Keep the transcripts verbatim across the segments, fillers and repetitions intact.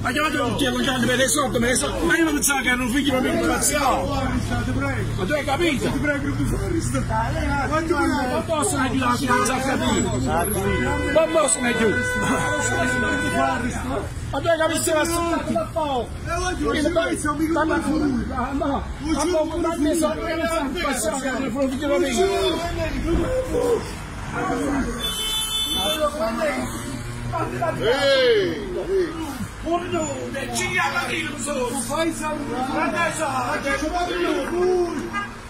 Ha chiamato tutti con Gianni per le soldi, per le soldi. Ma io non pensavo che erano figli proprio ingraziati. Ma tu hai capito? Ti prego, non mi fai ristare. Non possono aiutare chi non sa capire. Non possono aiutare. Ma tu hai capito che va soltanto da poco? Dammi fuori. No, a poco dammi i soldi che non sanno passare, che hanno figli proprio. Ehi! Urno, ci chiama di non so. Fai salutare. Guarda sa, ci va più.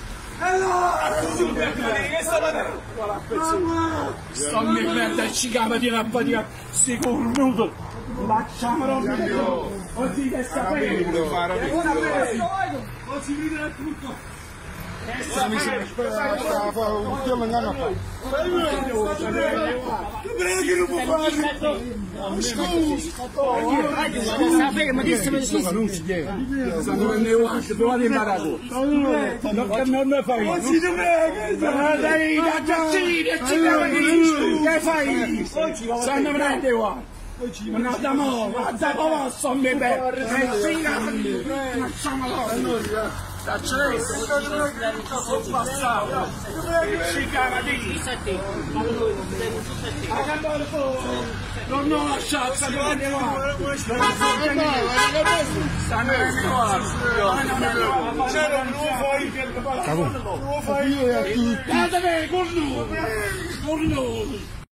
Sto mi merda, ci chiama di una patia sicuro. Lasciamolo. Oggi che sapete. Oggi vede tutto. Mi spera un giorno andiamo a fare. Che non può fare? Sapete, ma che stai facendo? Non si chiede. Stanno prendendo anche, provate a imparare. Non ne fai. Non si deve. Dai, da giaccini, che fai? Stanno prendendo qua. Non abbiamo, guarda, sono mi bene. Lasciamolo. Sono passato, si chiama di non ho lasciato, stanno arrivando, stanno arrivando, c'era un uovo, guardate, con lui, con lui.